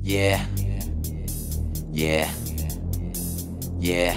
Yeah, yeah, yeah.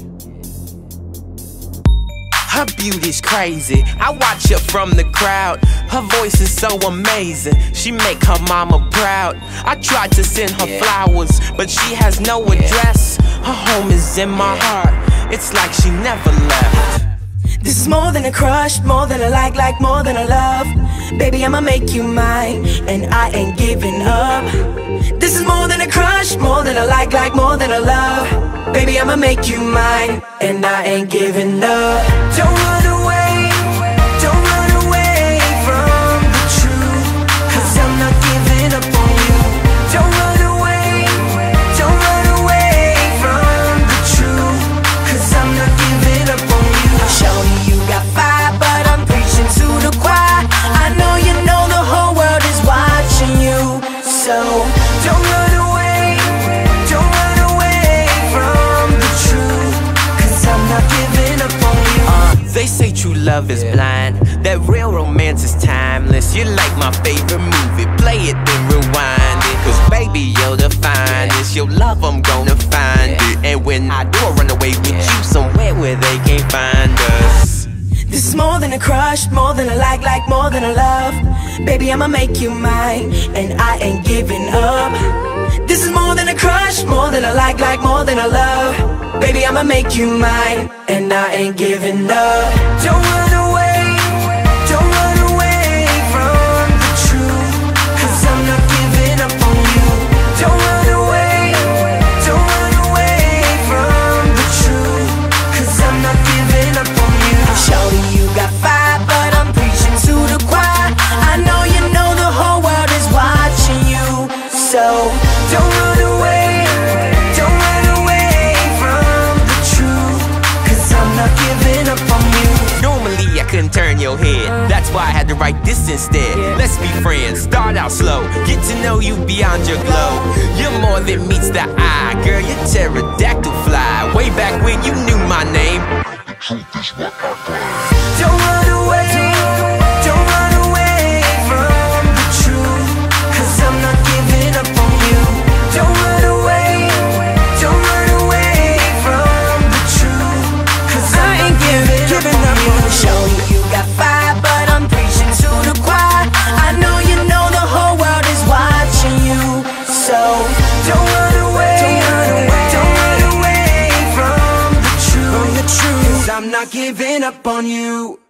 Her beauty's crazy, I watch her from the crowd. Her voice is so amazing, she make her mama proud. I tried to send her flowers, but she has no address. Her home is in my heart, it's like she never left. This is more than a crush, more than a like more than a love. Baby, I'ma make you mine, and I ain't giving up. This is more than a crush, more than a like more than a love. Baby, I'ma make you mine, and I ain't giving up. Don't run away, don't run away from the truth, 'cause I'm not giving up on you. Don't run away, don't run away from the truth, 'cause I'm not giving up on you. Shawty, you got fire, but I'm preaching to the choir. I know you know the whole world is watching you, so don't run away, don't run away from the truth, 'cause I'm not giving up on you. They say true love is blind, that real romance is timeless. You're like my favorite movie, play it then rewind it, 'cause baby, you're the finest. Your love, I'm gonna find it, and when I do, I'll run away with you somewhere where they can't find us. This is more than a crush, more than a like more than a love. Baby, I'ma make you mine, and I ain't giving up. This is more than a crush, more than a like more than a love. Baby, I'ma make you mine, and I ain't giving up. Don't run away, don't run away from the truth, 'cause I'm not giving up on you. Don't run away, don't run away from the truth, 'cause I'm not giving up on you. Shawty, you got fire, but I'm preaching to the choir. I know you know the whole world is watching you, so don't run away, don't run away from the truth, 'cause I'm not giving up on you. Normally I couldn't turn your head, that's why I had to write this instead. Let's be friends, start out slow, get to know you beyond your glow. You're more than meets the eye, girl, you're pterodactyl fly. Way back when you knew my name. Don't run away, don't run away from the truth, 'cause I'm not giving up on you. Don't run away, don't run away from the truth, 'cause I ain't giving up on you. Shawty, you got fire, but I'm preaching to the choir. I know you know the whole world is watching you, so don't run away, don't run away from the truth, 'cause I'm not giving up on you.